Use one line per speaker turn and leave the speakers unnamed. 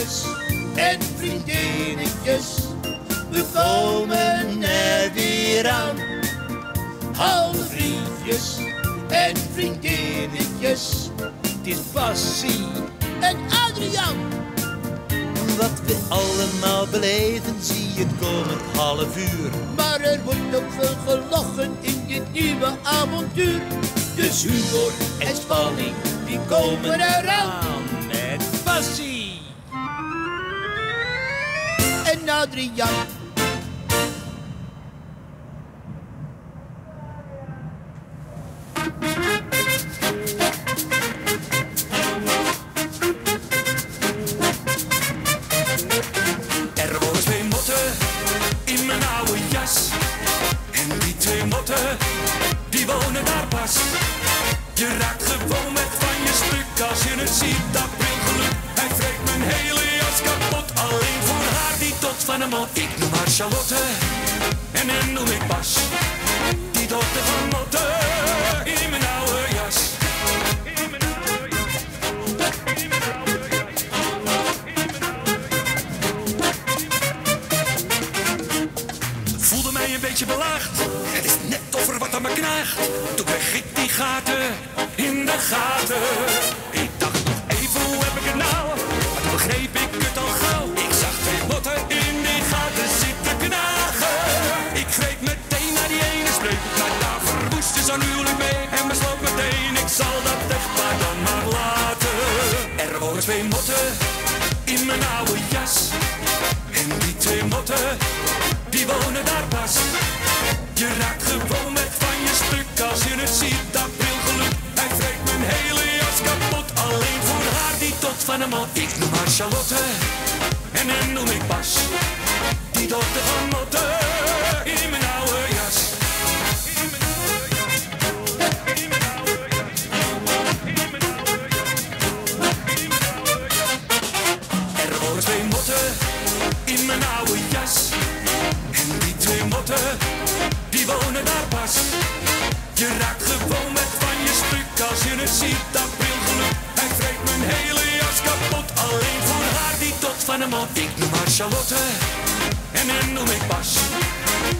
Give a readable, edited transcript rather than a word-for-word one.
vriendjes en vriendinnetjes, we komen er weer aan. Alle vriendjes en vriendinnetjes, het is Bassie en Adriaan.
Wat we allemaal beleven, zie je het komend half uur.
Maar er wordt ook veel gelachen in dit nieuwe avontuur. Dus humor en spanning, die komen eraan.
Met Bassie
En Adriaan.
Er wonen twee motten in mijn oude jas. En die twee motten, die wonen daar pas. Je raakt gewoon met van je stuk als je het ziet, dat geluk. Hij vreet mijn hele jas kapot, alleen voor haar die tot van een mot. Ik noem haar Charlotte en hem noem ik Bas. Die dochter van motten in mijn oude jas. Voelde mij een beetje belaagd. Het is net of er wat aan me knaagt. Toen kreeg ik die gaten in de gaten. Ik dacht nog even, hoe heb ik het nou? Maar toen begreep ik het al gauw. Ik zag twee botten in die gaten zitten knagen. Ik greep meteen naar die ene streep, maar daar verwoestte zo'n huwelijk mee. En besloot meteen, ik zal dat echtpaar dan maar laten. Er wonen twee motten in mijn oude jas. En die twee motten, die wonen daar pas. Je raakt gewoon met van je stuk als je het ziet, dat geluk. Hij vreet mijn hele jas kapot, alleen voor haar die tot van hem mot. Ik noem haar Charlotte en hem noem ik Bas. Die dochter van motten in mijn oude jas. In mijn oude jas. In mijn oude jas. In mijn oude jas. In mijn oude jas. Er wonen twee motten in mijn oude jas. En die twee motten, die wonen daar pas. Je raakt gewoon met van je stuk als je het ziet, dat geluk. Hij vreet mijn hele jas kapot, alleen voor haar die tot van hem mot. Ik noem haar Charlotte en hem noem ik Bas.